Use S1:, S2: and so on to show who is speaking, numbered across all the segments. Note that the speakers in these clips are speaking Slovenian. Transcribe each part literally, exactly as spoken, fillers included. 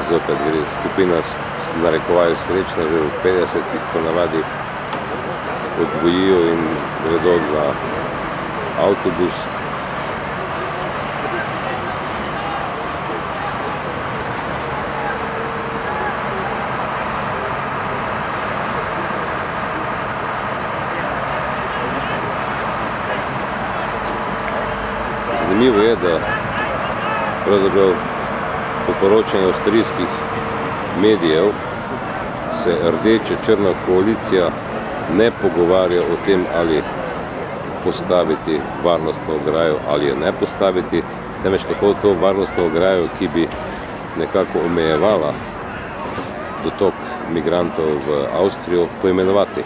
S1: zopet gre skupina narekovajo srečna že v petdesetih, ponavadi odvojijo in gredo na avtobus. Zanimivo je, da pravzaprav po poročanju avstrijskih medijev se rdeče-črna koalicija ne pogovarja o tem, ali postaviti varnostno ograjo ali je ne postaviti, temveč kako to varnostno ograjo, ki bi nekako omejevala dotok migrantov v Avstrijo, poimenovati.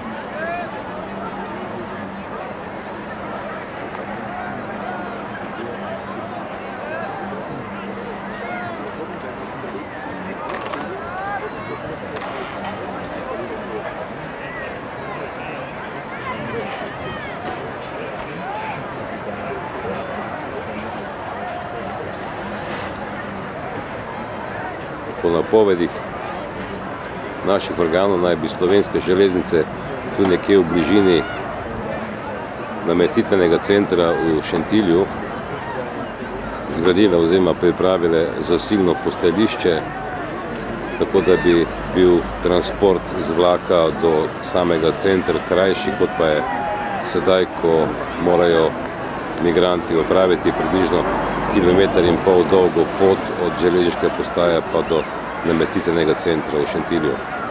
S1: Po napovedih naših organov naj bi slovenske železnice tu nekje v bližini namestitvenega centra v Šentilju zgradile oziroma pripravile zasilno postajališče, tako da bi bil transport z vlaka do samega centra krajši, kot pa je sedaj, ko morajo migranti opraviti približno kilometer in pol dolgo pot od železniške postaje pa do namestitvenega centra v Šentilju.